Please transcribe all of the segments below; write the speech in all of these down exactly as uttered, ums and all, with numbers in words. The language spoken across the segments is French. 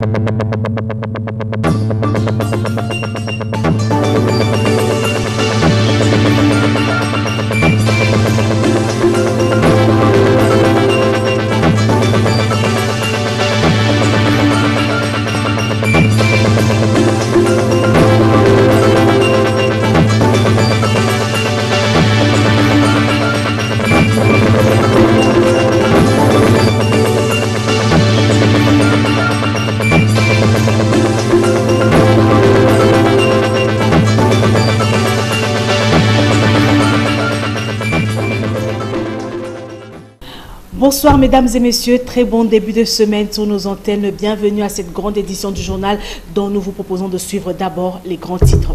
Bonsoir mesdames et messieurs, très bon début de semaine sur nos antennes. Bienvenue à cette grande édition du journal dont nous vous proposons de suivre d'abord les grands titres.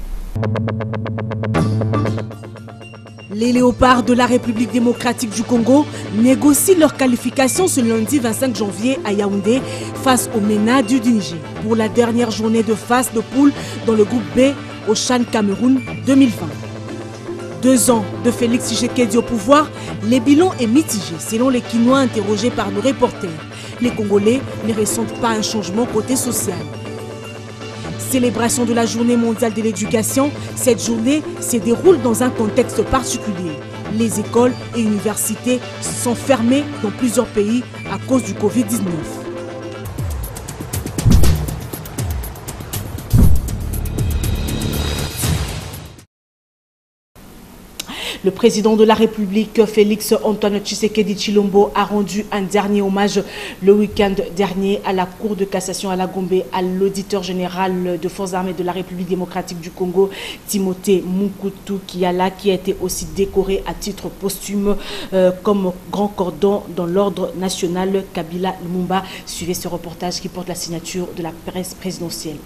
Les léopards de la République démocratique du Congo négocient leur qualification ce lundi vingt-cinq janvier à Yaoundé face au MENA du Niger pour la dernière journée de phase de poule dans le groupe B au CHAN Cameroun deux mille vingt. Deux ans de Félix Tshisekedi au pouvoir, les bilans est mitigé selon les Quinois interrogés par nos reporters. Les Congolais ne ressentent pas un changement côté social. Célébration de la journée mondiale de l'éducation, cette journée se déroule dans un contexte particulier. Les écoles et universités sont fermées dans plusieurs pays à cause du Covid dix-neuf. Le président de la République, Félix Antoine Tshisekedi Tshilombo, a rendu un dernier hommage le week-end dernier à la Cour de cassation à la Gombe à l'auditeur général de Forces armées de la République démocratique du Congo, Timothée Mukutu Kiala, qui a été aussi décoré à titre posthume euh, comme grand cordon dans l'ordre national Kabila Lumumba. Suivez ce reportage qui porte la signature de la presse présidentielle.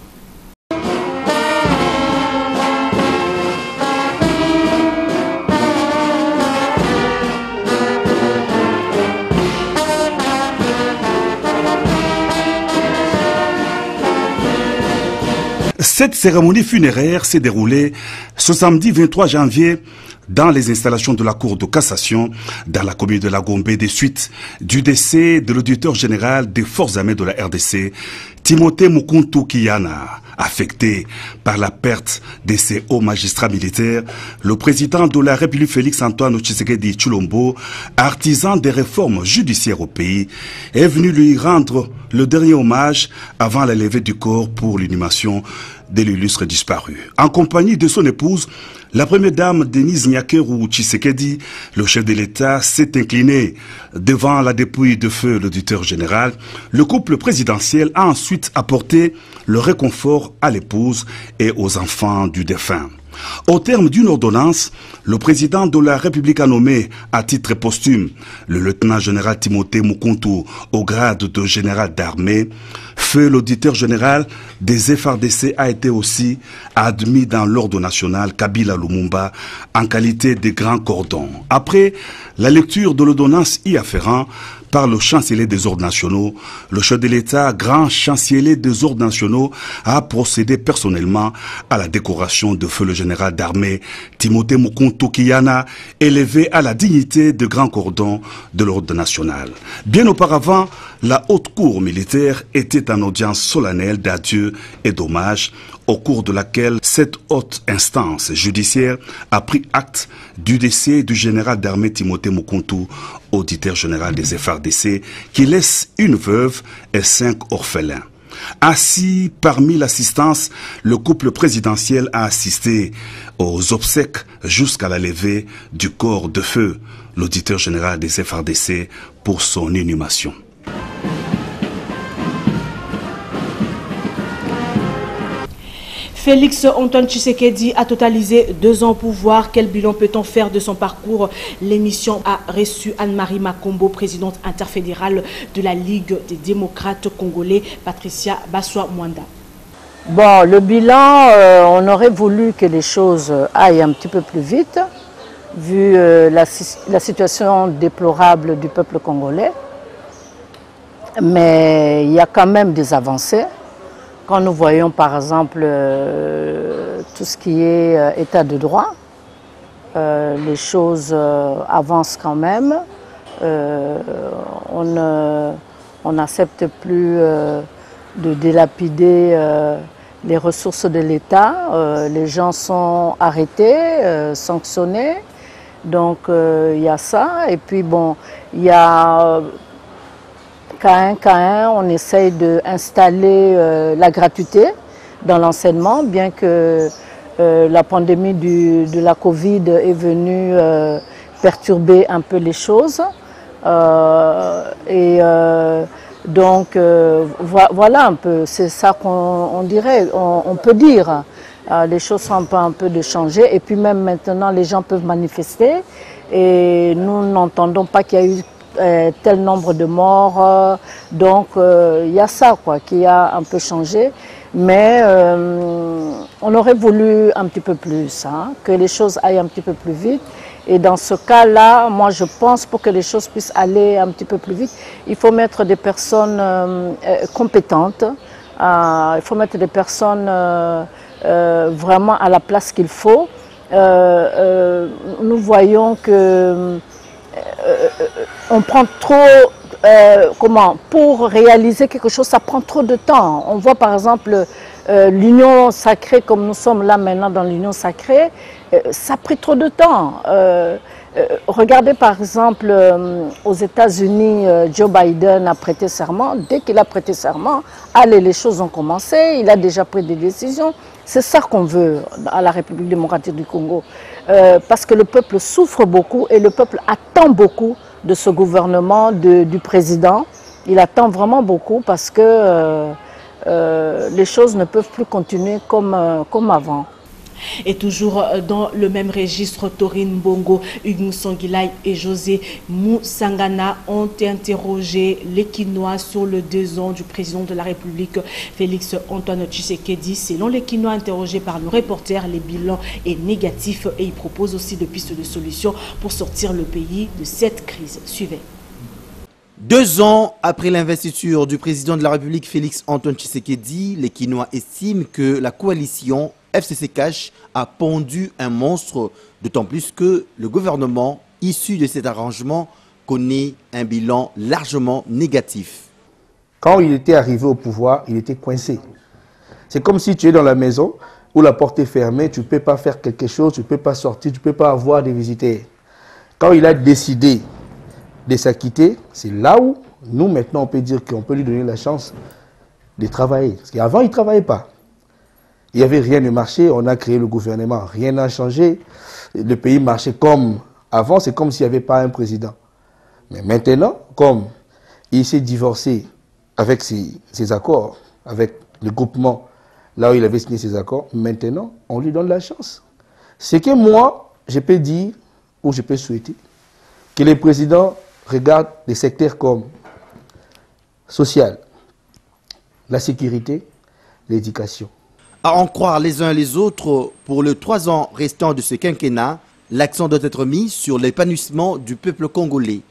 Cette cérémonie funéraire s'est déroulée ce samedi vingt-trois janvier dans les installations de la Cour de cassation dans la commune de la Gombe des suites du décès de l'auditeur général des forces armées de la R D C, Timothée Mukuntu Kiana. Affecté par la perte de ses hauts magistrats militaires, le président de la République Félix Antoine Tshisekedi Tshilombo, artisan des réformes judiciaires au pays, est venu lui rendre le dernier hommage avant la levée du corps pour l'inhumation de l'illustre disparu. En compagnie de son épouse, la première dame Denise Nyakeru Tshisekedi, le chef de l'État, s'est incliné devant la dépouille de feu l'auditeur général. Le couple présidentiel a ensuite apporté le réconfort à l'épouse et aux enfants du défunt. Au terme d'une ordonnance, le président de la République a nommé à titre posthume le lieutenant-général Timothée Mukuntu au grade de général d'armée. Feu l'auditeur général des F R D C a été aussi admis dans l'ordre national Kabila Lumumba en qualité de grand cordon. Après la lecture de l'ordonnance y afférent par le chancelier des ordres nationaux, le chef de l'État, grand chancelier des ordres nationaux, a procédé personnellement à la décoration de feu le général d'armée Timothée Mukuntu Kiana, élevé à la dignité de grand cordon de l'ordre national. Bien auparavant, la haute cour militaire était en audience solennelle d'adieu et d'hommage, au cours de laquelle cette haute instance judiciaire a pris acte du décès du général d'armée Timothée Mukuntu, auditeur général des F R D C, qui laisse une veuve et cinq orphelins. Assis parmi l'assistance, le couple présidentiel a assisté aux obsèques jusqu'à la levée du corps de feu, l'auditeur général des F R D C, pour son inhumation. Félix Antoine Tshisekedi a totalisé deux ans au pouvoir. Quel bilan peut-on faire de son parcours? L'émission a reçu Anne-Marie Makombo, présidente interfédérale de la Ligue des démocrates congolais, Patricia Baswa-Mwanda. Bon, le bilan, euh, on aurait voulu que les choses aillent un petit peu plus vite, vu euh, la, la situation déplorable du peuple congolais. Mais il y a quand même des avancées. Quand nous voyons par exemple euh, tout ce qui est euh, état de droit, euh, les choses euh, avancent quand même. Euh, on ne, on n'accepte plus euh, de dilapider euh, les ressources de l'État. Euh, les gens sont arrêtés, euh, sanctionnés. Donc il euh, y a ça. Et puis bon, il y a qu'à un, qu'à un, on essaye d'installer euh, la gratuité dans l'enseignement, bien que euh, la pandémie du, de la Covid est venue euh, perturber un peu les choses. Euh, et euh, donc euh, vo voilà un peu, c'est ça qu'on dirait, on, on peut dire. Euh, les choses sont un peu, un peu de changer et puis même maintenant les gens peuvent manifester et nous n'entendons pas qu'il y a eu euh, tel nombre de morts, euh, donc euh, il y a ça quoi qui a un peu changé, mais euh, on aurait voulu un petit peu plus, hein, que les choses aillent un petit peu plus vite. Et dans ce cas-là, moi je pense pour que les choses puissent aller un petit peu plus vite, il faut mettre des personnes euh, compétentes, euh, il faut mettre des personnes euh, euh, vraiment à la place qu'il faut. Euh, euh, nous voyons que euh, on prend trop, euh, comment, pour réaliser quelque chose, ça prend trop de temps. On voit par exemple euh, l'union sacrée, comme nous sommes là maintenant dans l'union sacrée, euh, ça a pris trop de temps. Euh, euh, regardez par exemple euh, aux États-Unis, euh, Joe Biden a prêté serment. Dès qu'il a prêté serment, allez, les choses ont commencé, il a déjà pris des décisions. C'est ça qu'on veut à la République démocratique du Congo, euh, parce que le peuple souffre beaucoup et le peuple attend beaucoup de ce gouvernement, de, du président. Il attend vraiment beaucoup parce que euh, euh, les choses ne peuvent plus continuer comme, euh, comme avant. Et toujours dans le même registre, Taurine Bongo, Hugues Sangilay et José Moussangana ont interrogé les Quinois sur le deux ans du président de la République, Félix Antoine Tshisekedi. Selon les Quinois interrogés par le reporter, les bilans est négatif et ils proposent aussi de pistes de solutions pour sortir le pays de cette crise. Suivez. Deux ans après l'investiture du président de la République Félix Antoine Tshisekedi, les Quinois estiment que la coalition F C C Cash a pondu un monstre, d'autant plus que le gouvernement issu de cet arrangement connaît un bilan largement négatif. Quand il était arrivé au pouvoir, il était coincé. C'est comme si tu es dans la maison où la porte est fermée, tu ne peux pas faire quelque chose, tu ne peux pas sortir, tu ne peux pas avoir des visiteurs. Quand il a décidé de s'acquitter, c'est là où nous maintenant on peut dire qu'on peut lui donner la chance de travailler. Parce qu'avant il ne travaillait pas. Il n'y avait rien de marché, on a créé le gouvernement, rien n'a changé. Le pays marchait comme avant, c'est comme s'il n'y avait pas un président. Mais maintenant, comme il s'est divorcé avec ses, ses accords, avec le groupement, là où il avait signé ses accords, maintenant, on lui donne la chance. C'est que moi, je peux dire, ou je peux souhaiter, que les présidents regardent des secteurs comme social, la sécurité, l'éducation. À en croire les uns les autres, pour les trois ans restants de ce quinquennat, l'accent doit être mis sur l'épanouissement du peuple congolais.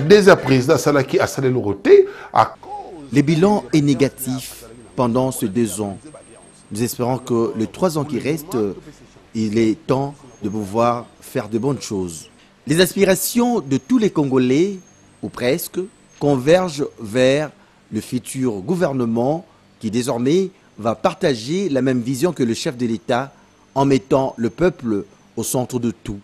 Le bilan est négatif pendant ces deux ans. Nous espérons que les trois ans qui restent, il est temps de pouvoir faire de bonnes choses. Les aspirations de tous les Congolais, ou presque, convergent vers le futur gouvernement qui désormais va partager la même vision que le chef de l'État en mettant le peuple au centre de tout.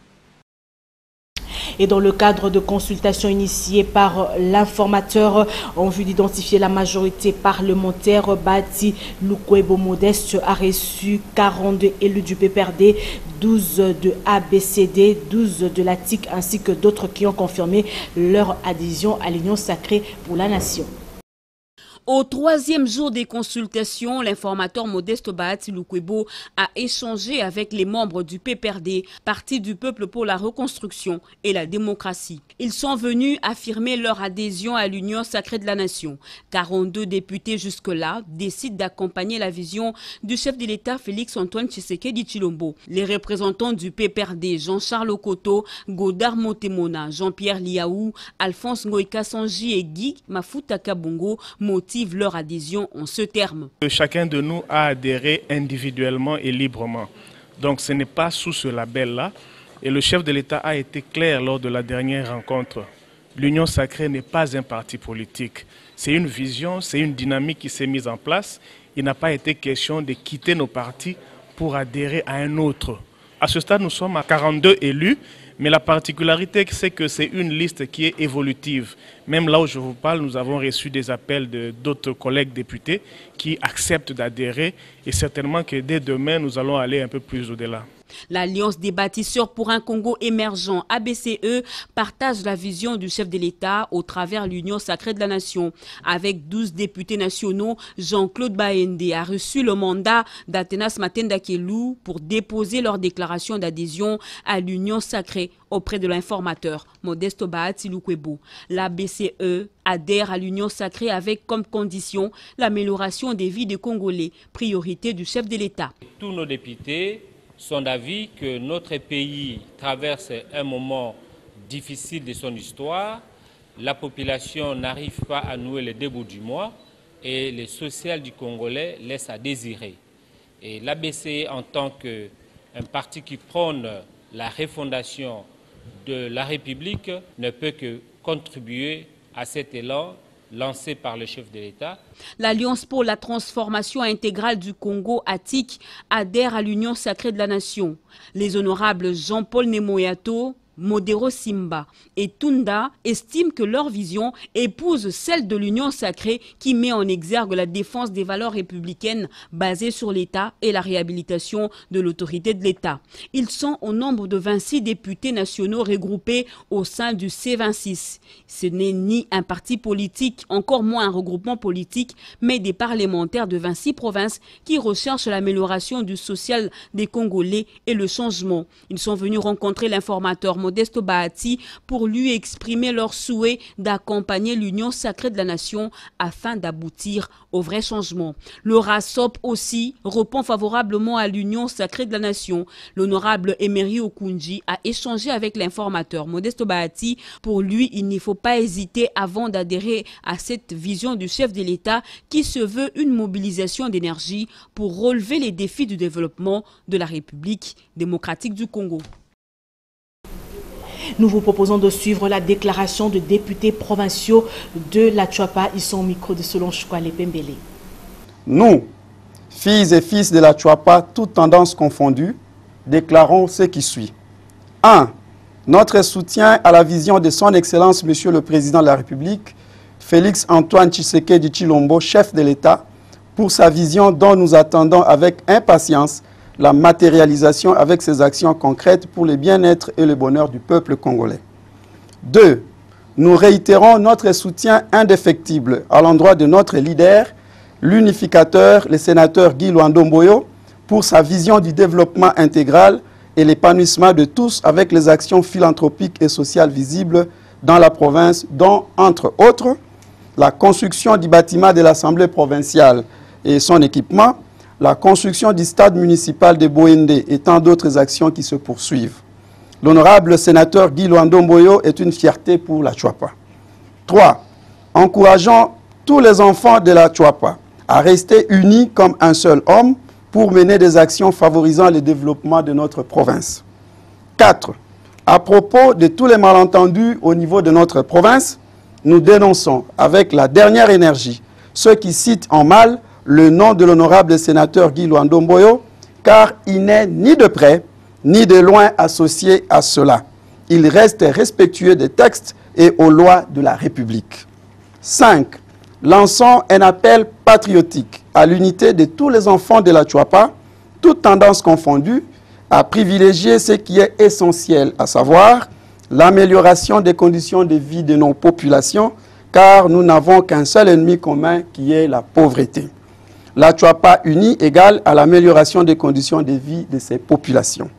Et dans le cadre de consultations initiées par l'informateur en vue d'identifier la majorité parlementaire, Bati Lukwebo Modeste a reçu quarante-deux élus du P P R D, douze de A B C D, douze de la T I C ainsi que d'autres qui ont confirmé leur adhésion à l'Union sacrée pour la nation. Au troisième jour des consultations, l'informateur Modeste Bahati Lukwebo a échangé avec les membres du P P R D, Parti du peuple pour la reconstruction et la démocratie. Ils sont venus affirmer leur adhésion à l'Union sacrée de la nation. quarante-deux députés jusque-là décident d'accompagner la vision du chef de l'État Félix Antoine Tshisekedi Tshilombo. Les représentants du P P R D, Jean-Charles Okoto, Godard Motemona, Jean-Pierre Liaou, Alphonse Ngoïka Sanji et Guy Mafuta Kabongo motivent leur adhésion en ce terme. Chacun de nous a adhéré individuellement et librement. Donc ce n'est pas sous ce label-là. Et le chef de l'État a été clair lors de la dernière rencontre. L'Union sacrée n'est pas un parti politique. C'est une vision, c'est une dynamique qui s'est mise en place. Il n'a pas été question de quitter nos partis pour adhérer à un autre. À ce stade, nous sommes à quarante-deux élus, mais la particularité, c'est que c'est une liste qui est évolutive. Même là où je vous parle, nous avons reçu des appels de d'autres collègues députés qui acceptent d'adhérer et certainement que dès demain, nous allons aller un peu plus au-delà. L'Alliance des bâtisseurs pour un Congo émergent, A B C E, partage la vision du chef de l'État au travers l'Union sacrée de la Nation. Avec douze députés nationaux, Jean-Claude Baende a reçu le mandat d'Athénas Matenda Kelou pour déposer leur déclaration d'adhésion à l'Union sacrée auprès de l'informateur Modeste Bahati Lukwebo. L'A B C E adhère à l'Union sacrée avec comme condition l'amélioration des vies des Congolais, priorité du chef de l'État. Tous nos députés sont d'avis que notre pays traverse un moment difficile de son histoire. La population n'arrive pas à nouer le début du mois et le social du Congolais laisse à désirer. Et l'A B C E, en tant qu'un parti qui prône la refondation de la République, ne peut que contribuer à cet élan lancé par le chef de l'État. L'Alliance pour la transformation intégrale du Congo, A T I C, adhère à l'Union sacrée de la Nation. Les honorables Jean-Paul Nemoyato, Modero Simba et Tunda estiment que leur vision épouse celle de l'Union sacrée qui met en exergue la défense des valeurs républicaines basées sur l'État et la réhabilitation de l'autorité de l'État. Ils sont au nombre de vingt-six députés nationaux regroupés au sein du C vingt-six. Ce n'est ni un parti politique, encore moins un regroupement politique, mais des parlementaires de vingt-six provinces qui recherchent l'amélioration du social des Congolais et le changement. Ils sont venus rencontrer l'informateur Modeste Bahati pour lui exprimer leur souhait d'accompagner l'Union sacrée de la Nation afin d'aboutir au vrai changement. Le RASOP aussi répond favorablement à l'Union sacrée de la Nation. L'honorable Emery Okunji a échangé avec l'informateur Modeste Bahati. Pour lui, il ne faut pas hésiter avant d'adhérer à cette vision du chef de l'État qui se veut une mobilisation d'énergie pour relever les défis du développement de la République démocratique du Congo. Nous vous proposons de suivre la déclaration de députés provinciaux de la Tchouapa. Ils sont au micro de Solange Kwale Pembele. Nous, filles et fils de la Tchouapa, toutes tendances confondues, déclarons ce qui suit. un. Notre soutien à la vision de son Excellence, Monsieur le Président de la République, Félix Antoine Tshisekedi Tshilombo, chef de l'État, pour sa vision dont nous attendons avec impatience la matérialisation avec ses actions concrètes pour le bien-être et le bonheur du peuple congolais. deux. Nous réitérons notre soutien indéfectible à l'endroit de notre leader, l'unificateur, le sénateur Guy Luando-Mboyo, pour sa vision du développement intégral et l'épanouissement de tous avec les actions philanthropiques et sociales visibles dans la province, dont, entre autres, la construction du bâtiment de l'Assemblée provinciale et son équipement, la construction du stade municipal de Boende et tant d'autres actions qui se poursuivent. L'honorable sénateur Guy Luando-Mboyo est une fierté pour la Tchouapa. trois. Encourageons tous les enfants de la Tchouapa à rester unis comme un seul homme pour mener des actions favorisant le développement de notre province. quatre. À propos de tous les malentendus au niveau de notre province, nous dénonçons avec la dernière énergie ceux qui citent en mal le nom de l'honorable sénateur Guy Luando-Mboyo, car il n'est ni de près, ni de loin associé à cela. Il reste respectueux des textes et aux lois de la République. cinq. Lançons un appel patriotique à l'unité de tous les enfants de la Tchouapa, toutes tendances confondues, à privilégier ce qui est essentiel, à savoir l'amélioration des conditions de vie de nos populations, car nous n'avons qu'un seul ennemi commun qui est la pauvreté. La Tchouapa unie égale à l'amélioration des conditions de vie de ces populations.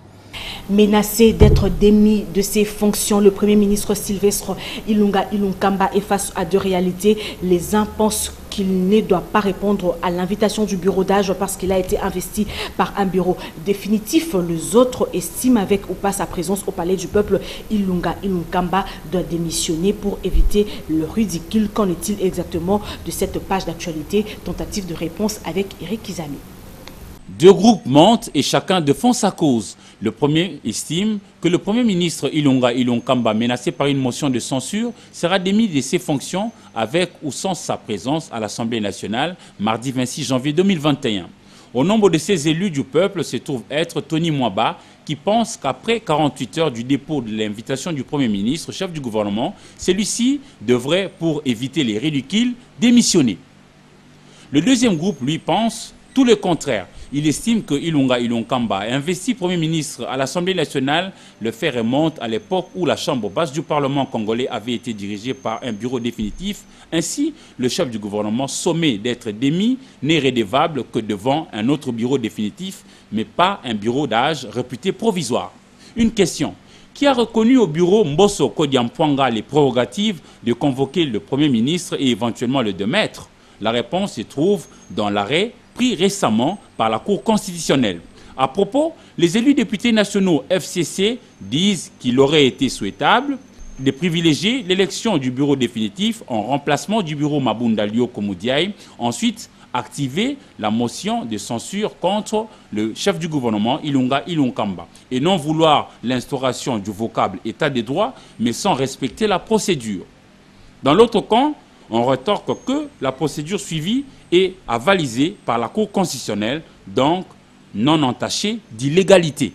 Menacé d'être démis de ses fonctions, le Premier ministre Sylvestre Ilunga Ilunkamba est face à deux réalités. Les uns pensent qu'il ne doit pas répondre à l'invitation du bureau d'âge parce qu'il a été investi par un bureau définitif. Les autres estiment avec ou pas sa présence au palais du peuple, Ilunga Ilunkamba doit démissionner pour éviter le ridicule. Qu'en est-il exactement de cette page d'actualité? Tentative de réponse avec Eric Kizami. Deux groupes montent et chacun défend sa cause. Le premier estime que le Premier ministre Ilunga Ilunkamba, menacé par une motion de censure, sera démis de ses fonctions avec ou sans sa présence à l'Assemblée nationale mardi vingt-six janvier deux mille vingt et un. Au nombre de ces élus du peuple se trouve être Tony Mwaba, qui pense qu'après quarante-huit heures du dépôt de l'invitation du Premier ministre, chef du gouvernement, celui-ci devrait, pour éviter les ridicules, démissionner. Le deuxième groupe, lui, pense tout le contraire. Il estime que Ilunga Ilunkamba, investi Premier ministre à l'Assemblée nationale, le fait remonte à l'époque où la chambre basse du Parlement congolais avait été dirigée par un bureau définitif. Ainsi, le chef du gouvernement, sommé d'être démis, n'est redevable que devant un autre bureau définitif, mais pas un bureau d'âge réputé provisoire. Une question. Qui a reconnu au bureau Mbosso Kodiampwanga les prérogatives de convoquer le Premier ministre et éventuellement le démettre? La réponse se trouve dans l'arrêt pris récemment par la Cour constitutionnelle. À propos, les élus députés nationaux F C C disent qu'il aurait été souhaitable de privilégier l'élection du bureau définitif en remplacement du bureau Mabunda Lioko Moudiaï, ensuite activer la motion de censure contre le chef du gouvernement Ilunga Ilunkamba et non vouloir l'instauration du vocable état de droit mais sans respecter la procédure. Dans l'autre camp, on retorque que la procédure suivie est avalisée par la Cour constitutionnelle, donc non entachée d'illégalité.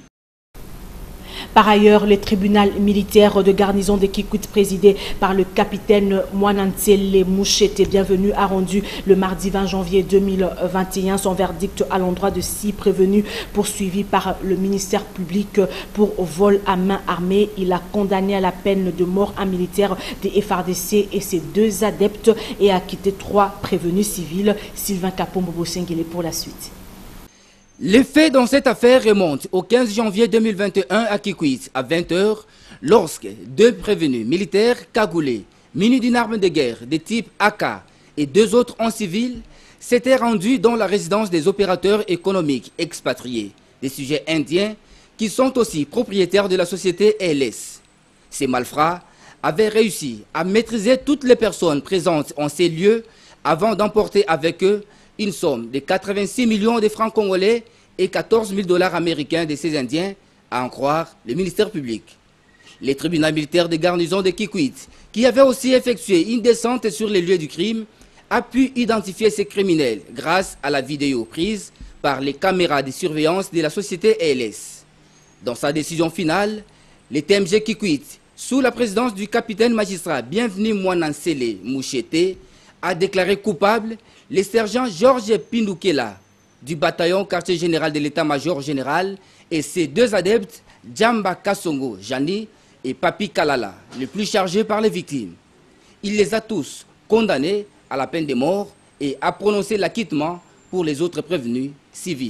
Par ailleurs, le tribunal militaire de garnison de Kikwit, présidé par le capitaine Mwanantsele Mouchete Bienvenu, a rendu le mardi vingt janvier deux mille vingt et un son verdict à l'endroit de six prévenus poursuivis par le ministère public pour vol à main armée. Il a condamné à la peine de mort un militaire des F R D C et ses deux adeptes et a acquitté trois prévenus civils. Sylvain Kapombo-Bosengele pour la suite. Les faits dans cette affaire remontent au quinze janvier deux mille vingt et un à Kikwit à vingt heures, lorsque deux prévenus militaires cagoulés, munis d'une arme de guerre de type A K et deux autres en civil, s'étaient rendus dans la résidence des opérateurs économiques expatriés, des sujets indiens qui sont aussi propriétaires de la société L S. Ces malfrats avaient réussi à maîtriser toutes les personnes présentes en ces lieux avant d'emporter avec eux une somme de quatre-vingt-six millions de francs congolais et quatorze mille dollars américains de ces Indiens, à en croire le ministère public. Le tribunal militaire de garnison de Kikwit, qui avait aussi effectué une descente sur les lieux du crime, a pu identifier ces criminels grâce à la vidéo prise par les caméras de surveillance de la société L S. Dans sa décision finale, le T M G Kikwit, sous la présidence du capitaine magistrat Bienvenu Mwanantsele Mouchete, a déclaré coupable le sergent Georges Pindukela du bataillon quartier général de l'état-major général et ses deux adeptes, Djamba Kassongo Jani et Papi Kalala, les plus chargés par les victimes. Il les a tous condamnés à la peine de mort et a prononcé l'acquittement pour les autres prévenus civils.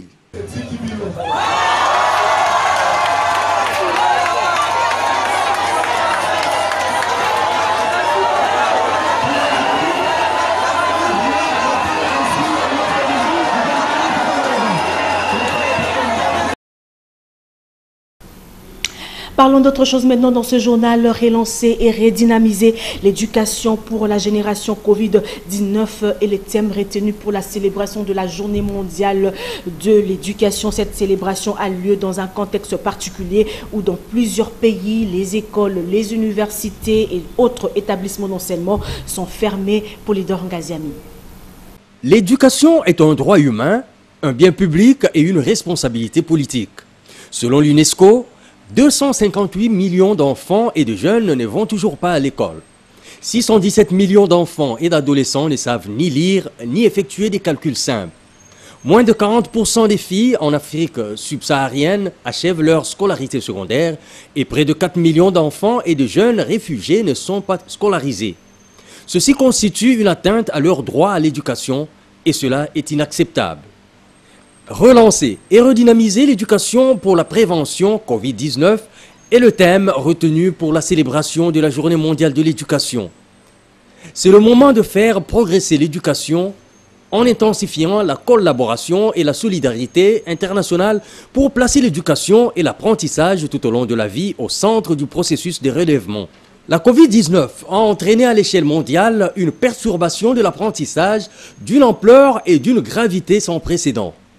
Parlons d'autre chose maintenant dans ce journal, relancer et redynamiser l'éducation pour la génération Covid dix-neuf et les thèmes retenus pour la célébration de la journée mondiale de l'éducation. Cette célébration a lieu dans un contexte particulier où dans plusieurs pays, les écoles, les universités et autres établissements d'enseignement sont fermés. Polydor Ngaziami. L'éducation est un droit humain, un bien public et une responsabilité politique. Selon l'UNESCO, deux cent cinquante-huit millions d'enfants et de jeunes ne vont toujours pas à l'école. six cent dix-sept millions d'enfants et d'adolescents ne savent ni lire ni effectuer des calculs simples. Moins de quarante pour cent des filles en Afrique subsaharienne achèvent leur scolarité secondaire et près de quatre millions d'enfants et de jeunes réfugiés ne sont pas scolarisés. Ceci constitue une atteinte à leur droit à l'éducation et cela est inacceptable. Relancer et redynamiser l'éducation pour la prévention Covid dix-neuf est le thème retenu pour la célébration de la Journée mondiale de l'éducation. C'est le moment de faire progresser l'éducation en intensifiant la collaboration et la solidarité internationale pour placer l'éducation et l'apprentissage tout au long de la vie au centre du processus de relèvement. La Covid dix-neuf a entraîné à l'échelle mondiale une perturbation de l'apprentissage d'une ampleur et d'une gravité sans précédent.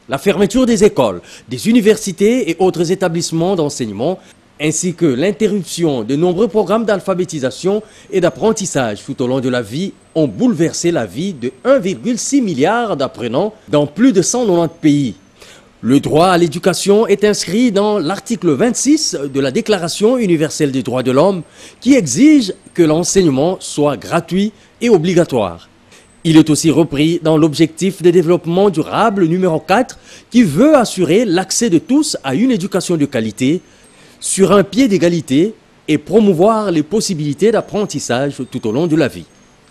la fermeture des écoles, des universités et autres établissements d'enseignement, ainsi que l'interruption de nombreux programmes d'alphabétisation et d'apprentissage tout au long de la vie ont bouleversé la vie de un virgule six milliard d'apprenants dans plus de cent quatre-vingt-dix pays. Le droit à l'éducation est inscrit dans l'article vingt-six de la Déclaration universelle des droits de l'homme qui exige que l'enseignement soit gratuit et obligatoire. Il est aussi repris dans l'objectif de développement durable numéro quatre qui veut assurer l'accès de tous à une éducation de qualité sur un pied d'égalité et promouvoir les possibilités d'apprentissage tout au long de la vie.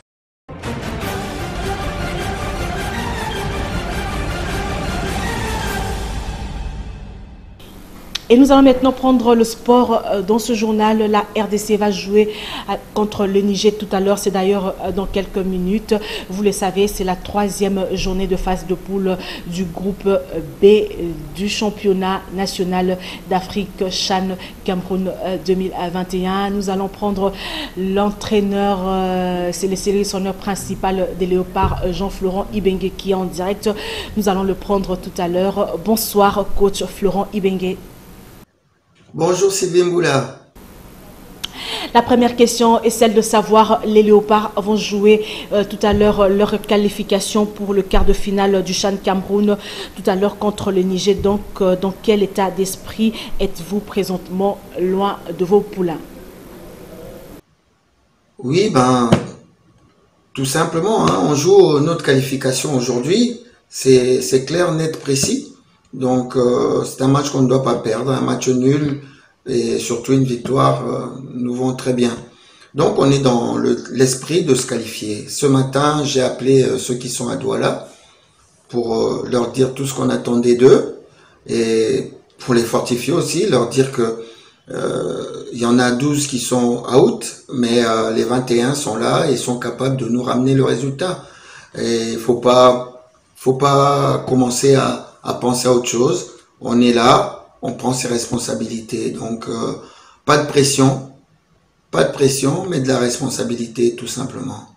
Et nous allons maintenant prendre le sport dans ce journal. La R D C va jouer contre le Niger tout à l'heure. C'est d'ailleurs dans quelques minutes. Vous le savez, c'est la troisième journée de phase de poule du groupe B du championnat national d'Afrique Chan Cameroun deux mille vingt et un. Nous allons prendre l'entraîneur, c'est le sélectionneur principal des Léopards, Jean-Florent Ibengue, qui est en direct. Nous allons le prendre tout à l'heure. Bonsoir, coach Florent Ibengue. Bonjour Sylvie Mboula. La première question est celle de savoir, les Léopards vont jouer euh, tout à l'heure leur qualification pour le quart de finale du Chan Cameroun tout à l'heure contre le Niger. Donc, euh, dans quel état d'esprit êtes-vous présentement loin de vos poulains? Oui, ben, tout simplement, hein, on joue notre qualification aujourd'hui. C'est clair, net, précis. Donc, euh, c'est un match qu'on ne doit pas perdre, un match nul et surtout une victoire, euh, nous vont très bien. Donc, on est dans l'esprit le, de se qualifier. Ce matin, j'ai appelé euh, ceux qui sont à Douala pour euh, leur dire tout ce qu'on attendait d'eux et pour les fortifier aussi, leur dire que euh, il y en a douze qui sont out, mais euh, les vingt et un sont là et sont capables de nous ramener le résultat. Et il faut pas, faut pas commencer à à penser à autre chose. On est là, on prend ses responsabilités. Donc, euh, pas de pression, pas de pression, mais de la responsabilité, tout simplement.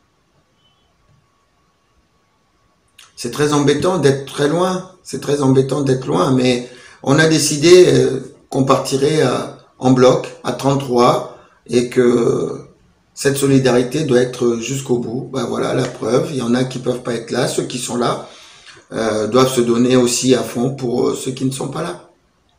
C'est très embêtant d'être très loin, c'est très embêtant d'être loin, mais on a décidé euh, qu'on partirait à, en bloc, à trente-trois, et que cette solidarité doit être jusqu'au bout. Ben voilà, la preuve, il y en a qui peuvent pas être là, ceux qui sont là, Euh, doivent se donner aussi à fond pour euh, ceux qui ne sont pas là.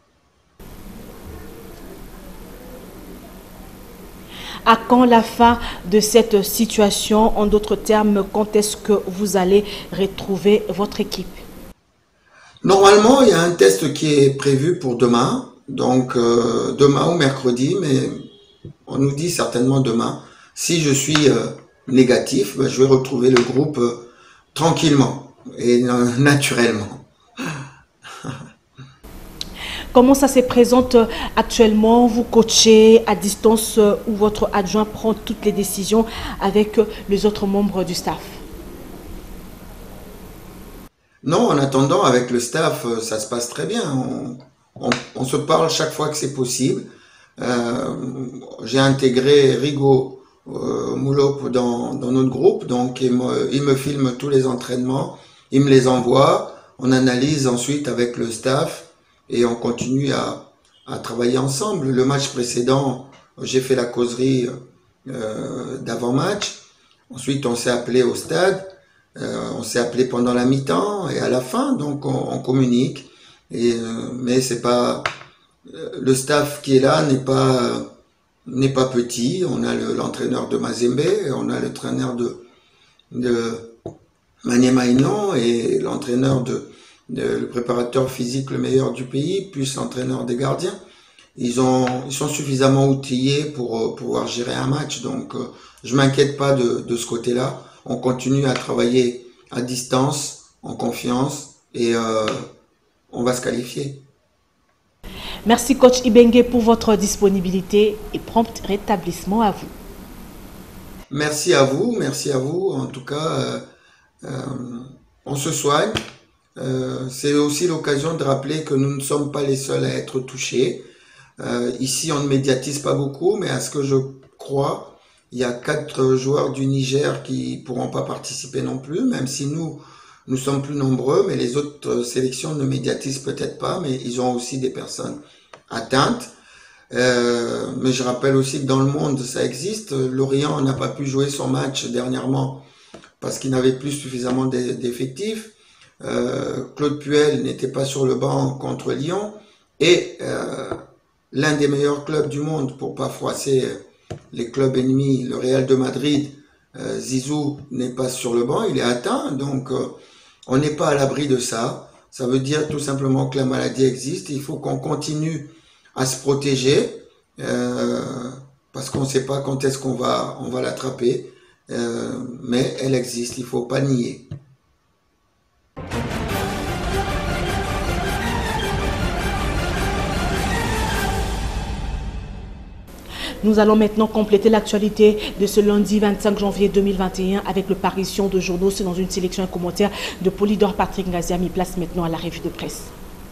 À quand la fin de cette situation? En d'autres termes, quand est-ce que vous allez retrouver votre équipe? Normalement, il y a un test qui est prévu pour demain, donc euh, demain ou mercredi, mais on nous dit certainement demain. Si je suis euh, négatif, ben, je vais retrouver le groupe euh, tranquillement. Et naturellement. Comment ça se présente actuellement? Vous coachez à distance ou votre adjoint prend toutes les décisions avec les autres membres du staff? Non, en attendant, avec le staff, ça se passe très bien. On, on, on se parle chaque fois que c'est possible. Euh, j'ai intégré Rigo euh, Moulop dans, dans notre groupe, donc il me, il me filme tous les entraînements. Il me les envoie, on analyse ensuite avec le staff et on continue à, à travailler ensemble. Le match précédent, j'ai fait la causerie euh, d'avant-match. Ensuite, on s'est appelé au stade. Euh, on s'est appelé pendant la mi-temps et à la fin, donc on, on communique. Et, euh, mais c'est pas euh, le staff qui est là n'est pas n'est pas petit. On a l'entraîneur le, de Mazembe, on a le traîneur de de Maniema Inon et l'entraîneur de, de le préparateur physique le meilleur du pays, plus l'entraîneur des gardiens. Ils ont, ils sont suffisamment outillés pour euh, pouvoir gérer un match. Donc, euh, je m'inquiète pas de, de ce côté-là. On continue à travailler à distance, en confiance, et euh, on va se qualifier. Merci coach Ibengue pour votre disponibilité et prompt rétablissement à vous. Merci à vous, merci à vous. En tout cas, euh, Euh, on se soigne. Euh, c'est aussi l'occasion de rappeler que nous ne sommes pas les seuls à être touchés. Euh, ici, on ne médiatise pas beaucoup, mais à ce que je crois, il y a quatre joueurs du Niger qui pourront pas participer non plus, même si nous, nous sommes plus nombreux, mais les autres sélections ne médiatisent peut-être pas, mais ils ont aussi des personnes atteintes. Euh, mais je rappelle aussi que dans le monde, ça existe. Lorient n'a pas pu jouer son match dernièrement parce qu'il n'avait plus suffisamment d'effectifs. Euh, Claude Puel n'était pas sur le banc contre Lyon. Et euh, l'un des meilleurs clubs du monde, pour pas froisser les clubs ennemis, le Real de Madrid, euh, Zizou n'est pas sur le banc, il est atteint. Donc euh, on n'est pas à l'abri de ça. Ça veut dire tout simplement que la maladie existe. Il faut qu'on continue à se protéger euh, parce qu'on ne sait pas quand est-ce qu'on va on va l'attraper, euh, mais elle existe, il faut pas nier. Nous allons maintenant compléter l'actualité de ce lundi vingt-cinq janvier deux mille vingt et un avec le parution de journaux. C'est dans une sélection et commentaire de Polydor Patrick Ngazia, mis place maintenant à la revue de presse.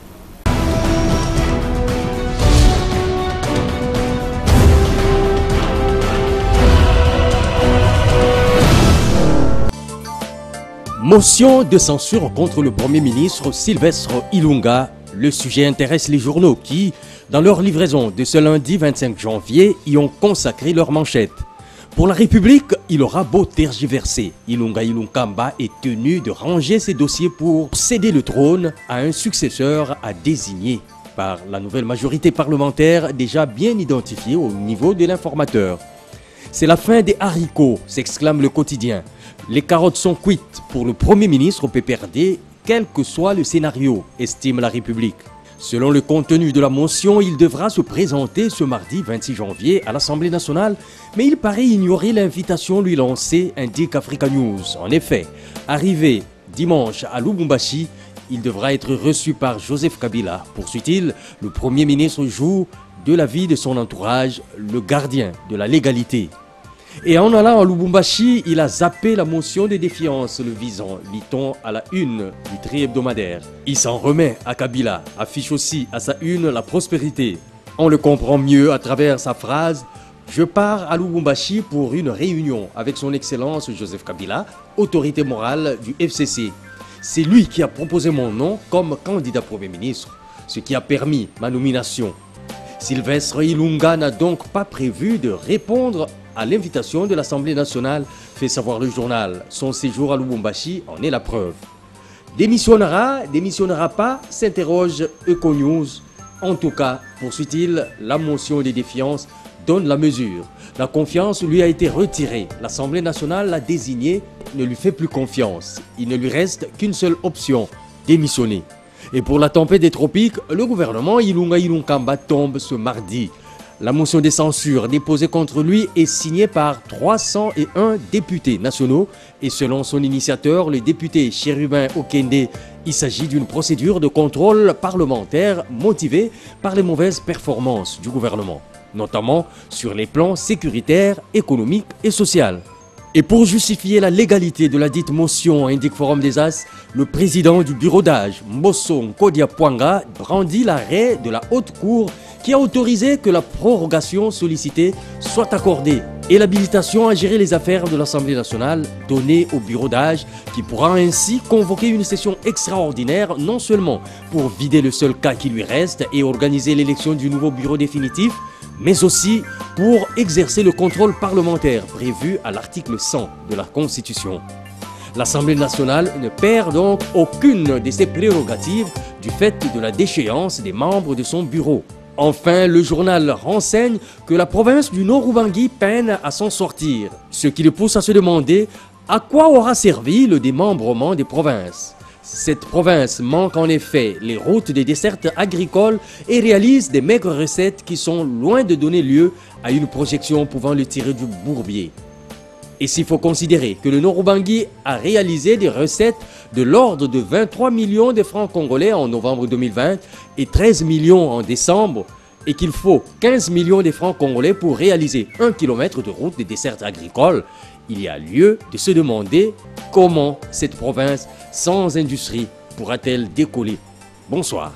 Motion de censure contre le Premier ministre Sylvestre Ilunga. Le sujet intéresse les journaux qui, dans leur livraison de ce lundi vingt-cinq janvier, y ont consacré leur manchette. Pour la République, il aura beau tergiverser. Ilunga Ilunkamba est tenu de ranger ses dossiers pour céder le trône à un successeur à désigner par la nouvelle majorité parlementaire déjà bien identifiée au niveau de l'informateur. C'est la fin des haricots, s'exclame le quotidien. Les carottes sont cuites pour le Premier ministre au P P R D, quel que soit le scénario, estime la République. Selon le contenu de la motion, il devra se présenter ce mardi vingt-six janvier à l'Assemblée nationale, mais il paraît ignorer l'invitation lui lancée, indique Africa News. En effet, arrivé dimanche à Lubumbashi, il devra être reçu par Joseph Kabila. Poursuit-il, le Premier ministre joue de la vie de son entourage le gardien de la légalité. Et en allant à Lubumbashi, il a zappé la motion de défiance le visant, lit-on à la une du tri-hebdomadaire. Il s'en remet à Kabila, affiche aussi à sa une la prospérité. On le comprend mieux à travers sa phrase « Je pars à Lubumbashi pour une réunion avec son Excellence Joseph Kabila, autorité morale du F C C. C'est lui qui a proposé mon nom comme candidat Premier ministre, ce qui a permis ma nomination. » Sylvestre Ilunga n'a donc pas prévu de répondre à l'invitation de l'Assemblée nationale, fait savoir le journal. Son séjour à Lubumbashi en est la preuve. Démissionnera, démissionnera pas, s'interroge Econews. En tout cas, poursuit-il, la motion de défiance donne la mesure. La confiance lui a été retirée. L'Assemblée nationale l'a désigné, ne lui fait plus confiance. Il ne lui reste qu'une seule option, démissionner. Et pour la tempête des tropiques, le gouvernement Ilunga Ilunkamba tombe ce mardi. La motion de censure déposée contre lui est signée par trois cent un députés nationaux et selon son initiateur, le député Chérubin Okende, il s'agit d'une procédure de contrôle parlementaire motivée par les mauvaises performances du gouvernement, notamment sur les plans sécuritaires, économiques et sociaux. Et pour justifier la légalité de la dite motion, indique Forum des As, le président du bureau d'âge, Mbosso Nkodia Pwanga, brandit l'arrêt de la Haute Cour qui a autorisé que la prorogation sollicitée soit accordée et l'habilitation à gérer les affaires de l'Assemblée nationale donnée au bureau d'âge qui pourra ainsi convoquer une session extraordinaire non seulement pour vider le seul cas qui lui reste et organiser l'élection du nouveau bureau définitif, mais aussi pour exercer le contrôle parlementaire prévu à l'article cent de la Constitution. L'Assemblée nationale ne perd donc aucune de ses prérogatives du fait de la déchéance des membres de son bureau. Enfin, le journal renseigne que la province du Nord-Ubangi peine à s'en sortir, ce qui le pousse à se demander à quoi aura servi le démembrement des provinces. Cette province manque en effet les routes des dessertes agricoles et réalise des maigres recettes qui sont loin de donner lieu à une projection pouvant le tirer du bourbier. Et s'il faut considérer que le Nord-Ubangi a réalisé des recettes de l'ordre de vingt-trois millions de francs congolais en novembre deux mille vingt et treize millions en décembre, et qu'il faut quinze millions de francs congolais pour réaliser un kilomètre de route des dessertes agricoles, il y a lieu de se demander comment cette province sans industrie pourra-t-elle décoller. Bonsoir.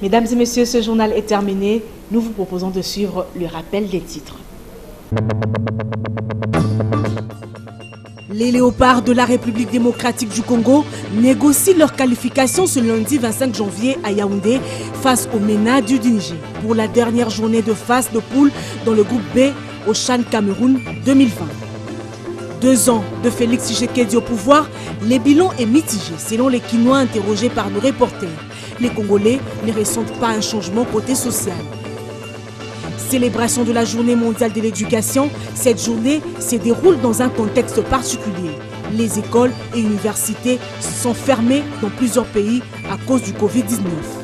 Mesdames et messieurs, ce journal est terminé. Nous vous proposons de suivre le rappel des titres. Les léopards de la République démocratique du Congo négocient leur qualification ce lundi vingt-cinq janvier à Yaoundé face au MENA du Niger pour la dernière journée de phase de poule dans le groupe B au CHAN Cameroun deux mille vingt. Deux ans de Félix Tshisekedi au pouvoir, les bilans est mitigé selon les Quinois interrogés par nos reporters. Les Congolais ne ressentent pas un changement côté social. Célébration de la journée mondiale de l'éducation, cette journée se déroule dans un contexte particulier. Les écoles et universités sont fermées dans plusieurs pays à cause du Covid dix-neuf.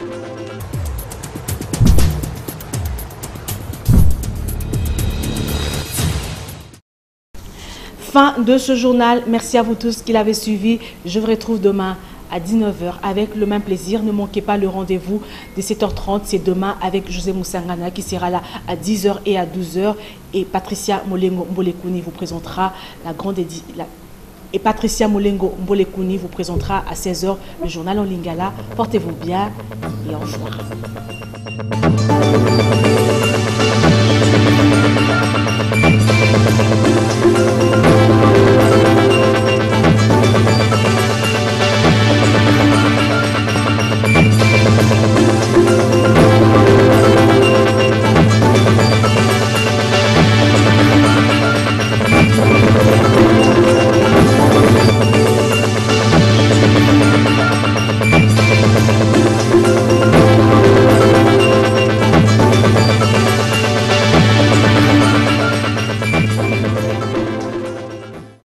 Fin de ce journal. Merci à vous tous qui l'avez suivi. Je vous retrouve demain à dix-neuf heures avec le même plaisir. Ne manquez pas le rendez-vous de sept heures trente. C'est demain avec José Moussangana qui sera là à dix heures et à douze heures. Et Patricia Molengo Mbolekuni vous présentera la grande édi la... Et Patricia Molengo Mbolekuni vous présentera à seize heures le journal en Lingala. Portez-vous bien et au revoir.